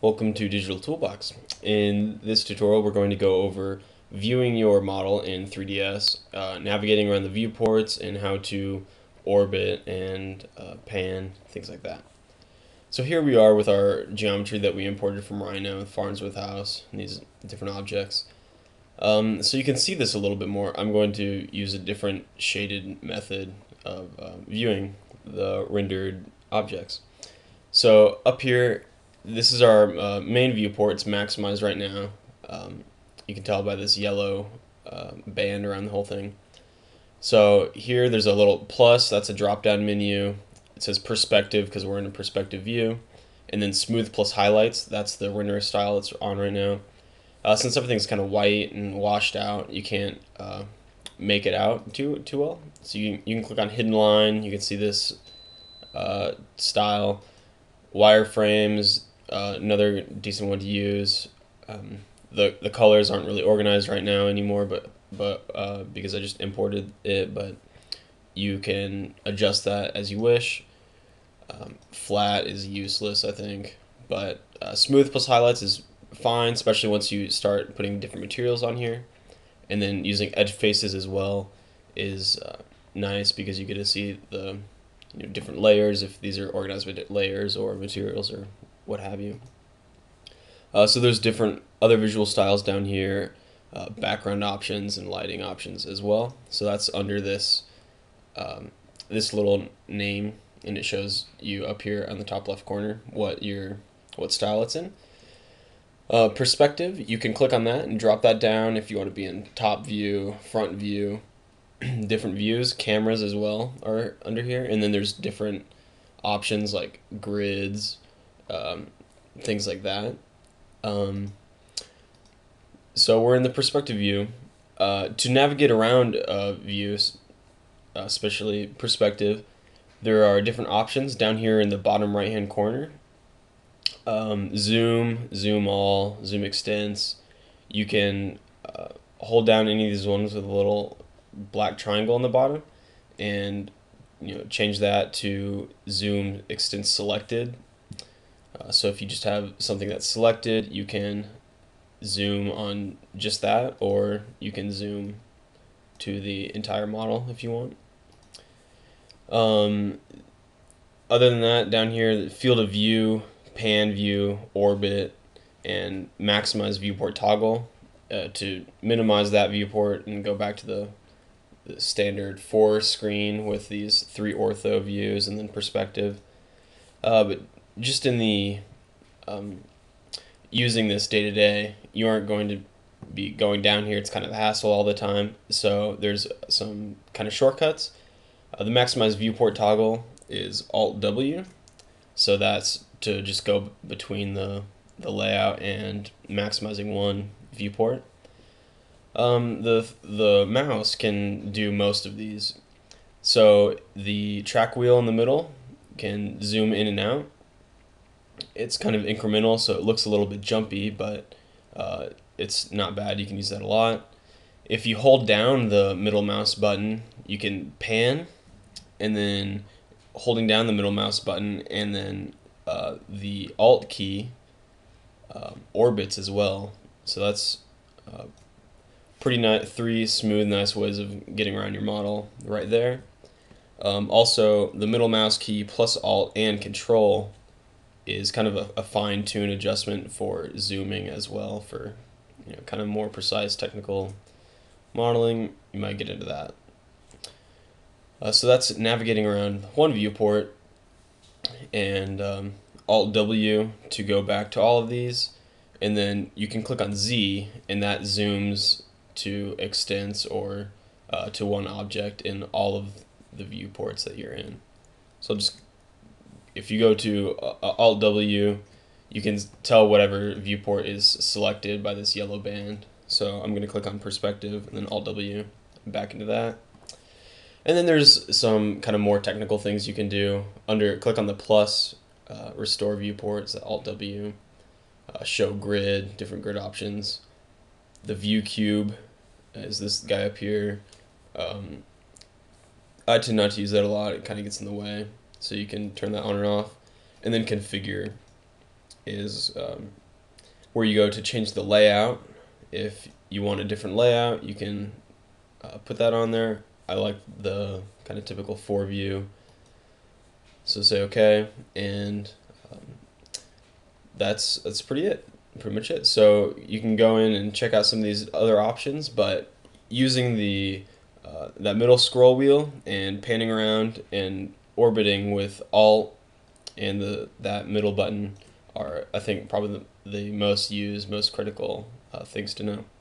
Welcome to Digital Toolbox. In this tutorial, we're going to go over viewing your model in 3ds, navigating around the viewports, and how to orbit and pan, things like that. So here we are with our geometry that we imported from Rhino, Farnsworth House, and these different objects. So you can see this a little bit more. I'm going to use a different shaded method of viewing the rendered objects. So up here, this is our main viewport. It's maximized right now. You can tell by this yellow band around the whole thing. So here there's a little plus, that's a drop-down menu. It says perspective because we're in a perspective view. And then smooth plus highlights, that's the render style that's on right now. Since everything's kind of white and washed out, you can't make it out too well. So you can click on hidden line, you can see this style. Wireframes, another decent one to use. The colors aren't really organized right now anymore, but because I just imported it, but you can adjust that as you wish. Flat is useless, I think, but smooth plus highlights is fine, especially once you start putting different materials on here. And then using edge faces as well is nice because you get to see the different layers, if these are organized with layers or materials or what have you. So there's different other visual styles down here, background options and lighting options as well. So that's under this this little name, and it shows you up here on the top left corner what style it's in. Perspective, you can click on that and drop that down if you want to be in top view, front view, different views. Cameras as well are under here, and then there's different options like grids, things like that. So we're in the perspective view. To navigate around views, especially perspective, there are different options down here in the bottom right hand corner. Zoom, zoom all, zoom extents. You can hold down any of these ones with a little black triangle on the bottom and change that to zoom extents selected. So if you just have something that's selected, you can zoom on just that, or you can zoom to the entire model if you want. Other than that, down here, the field of view, pan view, orbit, and maximize viewport toggle to minimize that viewport and go back to the standard 4 screen with these 3 ortho views and then perspective. But just in the using this day to day, you aren't going to be going down here. It's kind of a hassle all the time. So there's some kind of shortcuts. The maximize viewport toggle is Alt W. So that's to just go between the layout and maximizing one viewport. The mouse can do most of these. So the track wheel in the middle can zoom in and out. It's kind of incremental, so it looks a little bit jumpy, but it's not bad. You can use that a lot. If you hold down the middle mouse button, you can pan, and then holding down the middle mouse button and then the Alt key orbits as well. So that's pretty nice. 3 smooth, nice ways of getting around your model right there. Also, the middle mouse key plus Alt and Control is kind of a fine-tune adjustment for zooming as well, for kind of more precise technical modeling. You might get into that. So that's navigating around one viewport, and Alt W to go back to all of these, and then you can click on Z, and that zooms to extents or to one object in all of the viewports that you're in. So just if you go to Alt W, you can tell whatever viewport is selected by this yellow band. So I'm going to click on perspective and then Alt W, back into that. And then there's some kind of more technical things you can do. Click on the plus, restore viewports, Alt W, show grid, different grid options. The view cube is this guy up here. I tend not to use that a lot. It kind of gets in the way. So you can turn that on and off. And then configure is where you go to change the layout. If you want a different layout, you can put that on there. I like the kind of typical 4-view, so say OK, and that's pretty much it. So you can go in and check out some of these other options, but using the that middle scroll wheel and panning around and orbiting with Alt and that middle button are, I think, probably the most used, most critical things to know.